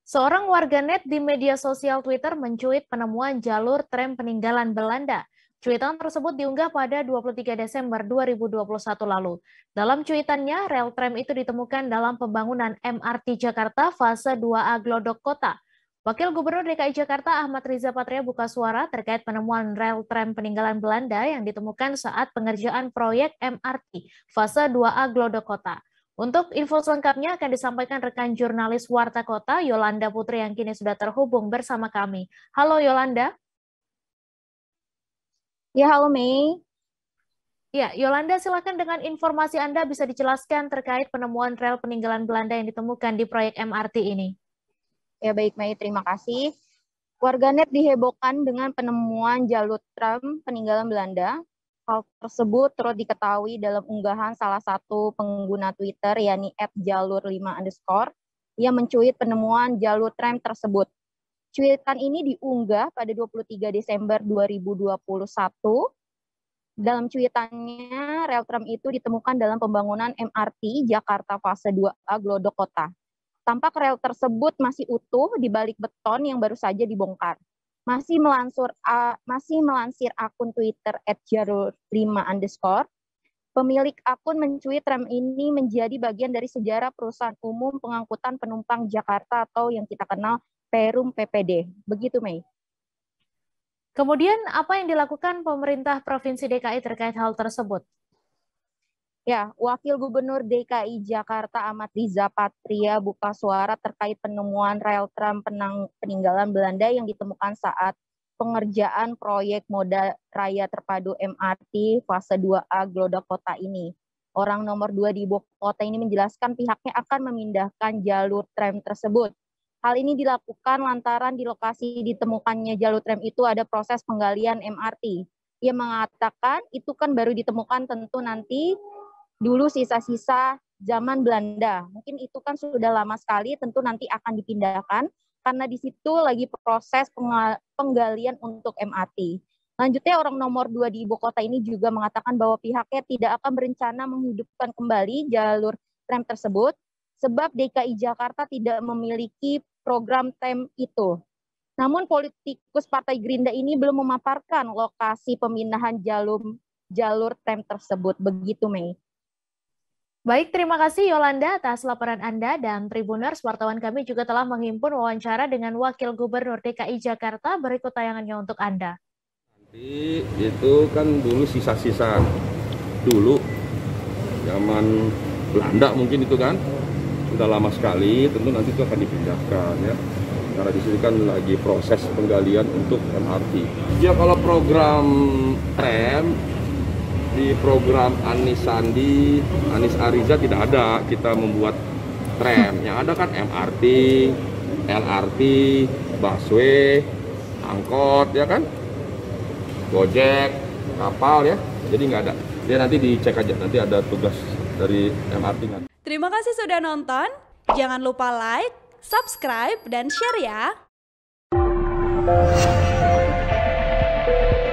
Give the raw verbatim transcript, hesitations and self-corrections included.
Seorang warganet di media sosial Twitter mencuit penemuan jalur tram peninggalan Belanda. Cuitan tersebut diunggah pada dua puluh tiga Desember dua ribu dua puluh satu lalu. Dalam cuitannya, rel tram itu ditemukan dalam pembangunan M R T Jakarta fase dua A Glodok Kota. Wakil Gubernur D K I Jakarta Ahmad Riza Patria buka suara terkait penemuan rel tram peninggalan Belanda yang ditemukan saat pengerjaan proyek M R T fase dua A Glodok Kota. Untuk info selengkapnya akan disampaikan rekan jurnalis Warta Kota, Yolanda Putri yang kini sudah terhubung bersama kami. Halo Yolanda. Ya, halo Mei. Ya, Yolanda silakan dengan informasi Anda bisa dijelaskan terkait penemuan rel peninggalan Belanda yang ditemukan di proyek M R T ini. Ya baik Mei, terima kasih. Warganet dihebohkan dengan penemuan jalur tram peninggalan Belanda. Hal tersebut turut diketahui dalam unggahan salah satu pengguna Twitter, yakni et jalur lima underscore, yang mencuit penemuan jalur tram tersebut. Cuitan ini diunggah pada dua puluh tiga Desember dua ribu dua puluh satu. Dalam cuitannya, rel tram itu ditemukan dalam pembangunan M R T Jakarta fase dua A Glodok Kota. Tampak rel tersebut masih utuh di balik beton yang baru saja dibongkar. Masih melansur, uh, masih melansir akun Twitter et jalur lima underscore, pemilik akun mencuit tram ini menjadi bagian dari sejarah perusahaan umum pengangkutan penumpang Jakarta atau yang kita kenal Perum P P D. Begitu, Mei. Kemudian, apa yang dilakukan pemerintah Provinsi D K I terkait hal tersebut? Ya, Wakil Gubernur D K I Jakarta Ahmad Riza Patria buka suara terkait penemuan rel tram penang, peninggalan Belanda yang ditemukan saat pengerjaan proyek moda raya terpadu M R T fase dua A Glodok Kota ini. Orang nomor dua di ibu kota ini menjelaskan pihaknya akan memindahkan jalur tram tersebut. Hal ini dilakukan lantaran di lokasi ditemukannya jalur tram itu ada proses penggalian M R T. Ia mengatakan itu kan baru ditemukan, tentu nanti dulu sisa-sisa zaman Belanda. Mungkin itu kan sudah lama sekali, tentu nanti akan dipindahkan karena di situ lagi proses penggalian untuk M R T. Lanjutnya, orang nomor dua di ibu kota ini juga mengatakan bahwa pihaknya tidak akan berencana menghidupkan kembali jalur tram tersebut sebab D K I Jakarta tidak memiliki program tram itu. Namun politikus Partai Gerindra ini belum memaparkan lokasi pemindahan jalur jalur tram tersebut. Begitu, Mei. Baik, terima kasih Yolanda atas laporan Anda, dan Tribuners, wartawan kami juga telah menghimpun wawancara dengan Wakil Gubernur D K I Jakarta. Berikut tayangannya untuk Anda. Nanti itu kan dulu sisa-sisa dulu, zaman Belanda mungkin itu kan, sudah lama sekali, tentu nanti itu akan dipindahkan ya. Karena di sini kan lagi proses penggalian untuk M R T. Ya kalau program tram, di program Anies Sandi, Anies Ariza tidak ada kita membuat tram. Yang ada kan M R T, L R T, busway, angkot, ya kan, Gojek, kapal ya. Jadi nggak ada. Dia nanti dicek aja, nanti ada tugas dari M R T nanti. Terima kasih sudah nonton. Jangan lupa like, subscribe, dan share ya.